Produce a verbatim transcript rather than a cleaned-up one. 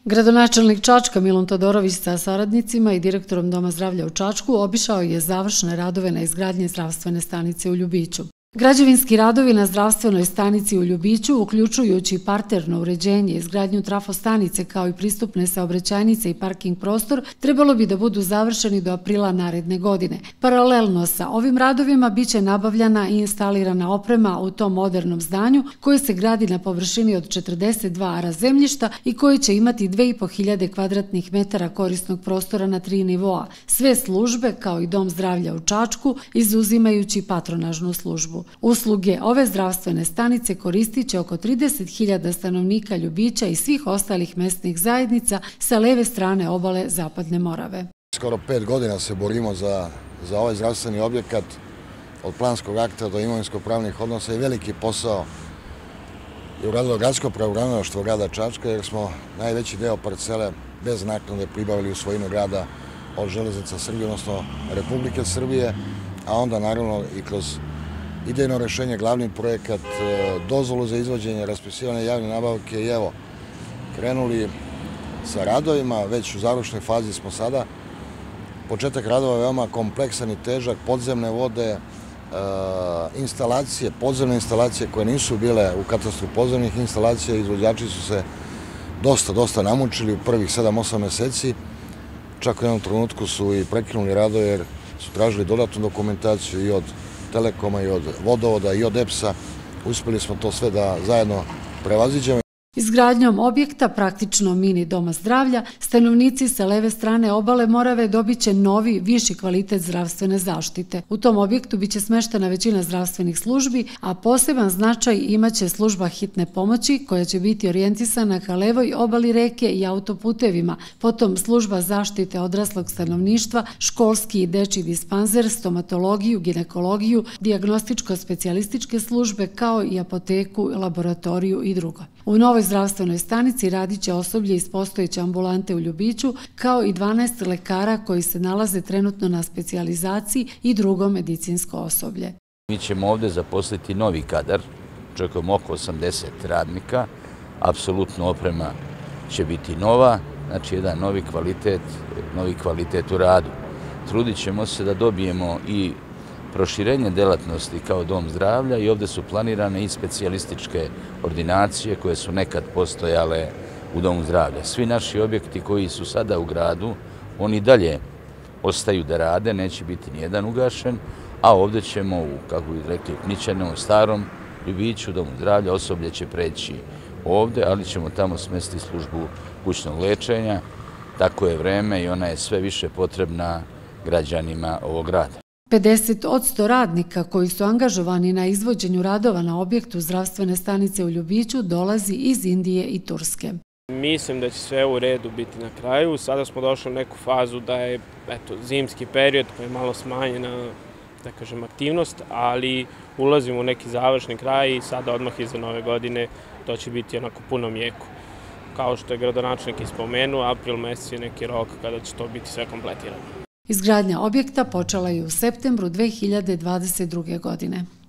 Gradonačelnik Čačka Milun Todorović sa saradnicima i direktorom Doma zdravlja u Čačku obišao je završne radove na izgradnji zdravstvene stanice u Ljubiću. Građevinski radovi na zdravstvenoj stanici u Ljubiću, uključujući parterno uređenje, izgradnju trafostanice kao i pristupne saobraćajnice i parking prostor, trebalo bi da budu završeni do aprila naredne godine. Paralelno sa ovim radovima biće nabavljana i instalirana oprema u tom modernom zdanju koje se gradi na površini od četrdeset dva ara zemljišta i koje će imati dve i po hiljade kvadratnih metara korisnog prostora na tri nivoa. Sve službe, kao i Dom zdravlja u Čačku, izuzimajući patronažnu službu. Usluge ove zdravstvene stanice koristit će oko trideset hiljada stanovnika Ljubića i svih ostalih mesnih zajednica sa leve strane obale Zapadne Morave. Skoro pet godina se borimo za, za ovaj zdravstveni objekat, od planskog akta do imovinsko-pravnih odnosa i veliki posao je uradilo gradsko pravobranilaštvo grada Čačka, jer smo najveći deo parcele bez naknade pribavili u svojinu grada od Železnica Srbije, odnosno Republike Srbije, a onda naravno i kroz idejno rešenje, glavni projekat, dozvolu za izvođenje, raspisivanje javne nabavke i evo, krenuli sa radovima, već u završnoj fazi smo sada. Početak radova je veoma kompleksan i težak, podzemne vode, instalacije, podzemne instalacije koje nisu bile u katastru podzemnih instalacija, izvođači su se dosta, dosta namučili u prvih sedam osam meseci. Čak u jednom trenutku su i prekinuli radove jer su tražili dodatnu dokumentaciju i od Telekoma i od Vodovoda i od E P S-a. Uspeli smo to sve da zajedno prevaziđemo. Izgradnjom objekta, praktično mini Doma zdravlja, stanovnici sa leve strane obale Morave dobit će novi, viši kvalitet zdravstvene zaštite. U tom objektu biće smeštena većina zdravstvenih službi, a poseban značaj imaće služba hitne pomoći koja će biti orijentisana ka levoj obali reke i autoputevima, potom služba zaštite odraslog stanovništva, školski i dečiji dispanzer, stomatologiju, ginekologiju, dijagnostičko-specijalističke službe kao i apoteku, laboratoriju i drugo. U novoj zdravstvenoj stanici radit će osoblje iz postojeće ambulante u Ljubiću, kao i dvanaest lekara koji se nalaze trenutno na specijalizaciji i drugo medicinsko osoblje. Mi ćemo ovde zaposliti novi kadar, očekujemo oko osamdeset radnika, apsolutno oprema će biti nova, znači jedan novi kvalitet, novi kvalitet u radu. Trudit ćemo se da dobijemo i proširenje delatnosti kao Dom zdravlja i ovde su planirane i specijalističke ordinacije koje su nekad postojale u Domu zdravlja. Svi naši objekti koji su sada u gradu, oni dalje ostaju da rade, neće biti nijedan ugašen, a ovde ćemo, kako bi rekli, Knićanom, starom Ljubiću, Domu zdravlja, osoblje će preći ovde, ali ćemo tamo smestiti službu kućnog lečenja. Tako je vreme i ona je sve više potrebna građanima ovog grada. pedeset posto radnika koji su angažovani na izvođenju radova na objektu zdravstvene stanice u Ljubiću dolazi iz Indije i Turske. Mislim da će sve u redu biti na kraju. Sada smo došli u neku fazu da je eto, zimski period pa je malo smanjena da kažem, aktivnost, ali ulazimo u neki završni kraj i sada odmah iza nove godine to će biti onako puno mjeko. Kao što je gradonačelnik ispomenuo, april mesec je neki rok kada će to biti sve kompletirano. Izgradnja objekta počela je u septembru dve hiljade dvadeset druge godine.